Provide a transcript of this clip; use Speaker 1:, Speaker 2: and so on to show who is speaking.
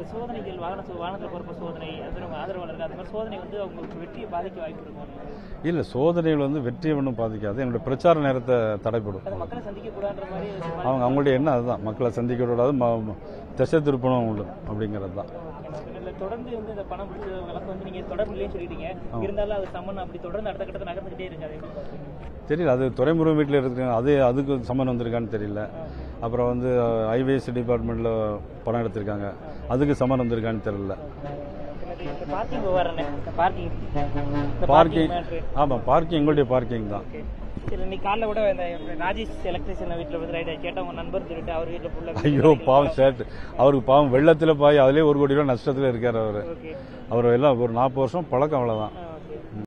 Speaker 1: இந்த சோதனைகள் வாகனத்தில் போகிறப்ப சோதனை அது நம்ம ஆதரவாளர்கள் அந்த மாதிரி சோதனை வந்து அவங்களுக்கு வெற்றியை பாதிக்க வாய்ப்பு இருக்கும்.
Speaker 2: இல்லை, சோதனைகள் வந்து வெற்றியை ஒன்றும் பாதிக்காது. என்னுடைய பிரச்சார நேரத்தை தடைப்படும்.
Speaker 1: மக்களை சந்திக்கக்கூடாதுன்ற மாதிரி
Speaker 2: அவங்களுடைய எண்ணம் அதுதான், மக்களை சந்திக்க கூடாது, திசை திருப்பணம் உண்டு அப்படிங்கிறது தான்.
Speaker 1: தொடர்ந்து வந்து இந்த பணம் வழக்கு வந்து நீங்க தொடர்புலேயே சொல்லிட்டீங்க, இருந்தாலும் அது சம்மன் அப்படி தொடர்ந்து அடுத்த கட்டத்தை நகர்ந்துகிட்டே இருக்காது.
Speaker 2: தெரியல, அது துறைமுருகன் வீட்டில் இருக்காங்க, அதுக்கு சம்மன் வந்திருக்கான்னு தெரியல. அப்புறம் வந்து ஐவேஸ் டிபார்ட்மெண்ட்டில் பணம் எடுத்திருக்காங்க, அதுக்கு சம்மன் வந்திருக்கான்னு தெரியல. பார்க்கிங் ஆமாம், பார்க்கிங் எங்களுடைய பார்க்கிங் தான்.
Speaker 1: நீ காலைல கூட இந்த ராஜேஷ் எலக்ட்ரிஷியன் வீட்டில் வந்து ரைட் கேட்டால் உங்க நண்பர் சொல்லிட்டு அவர் வீட்டில் ஃபுல்லாக
Speaker 2: ஐயோ பாவம் சேட்டு, அவருக்கு பாவம் வெள்ளத்தில் பாய் அதிலே 1 கோடி ரூபா நஷ்டத்தில் இருக்கார். அவர் எல்லாம் ஒரு 40 வருஷம் பழக்கம், அவ்வளோதான்.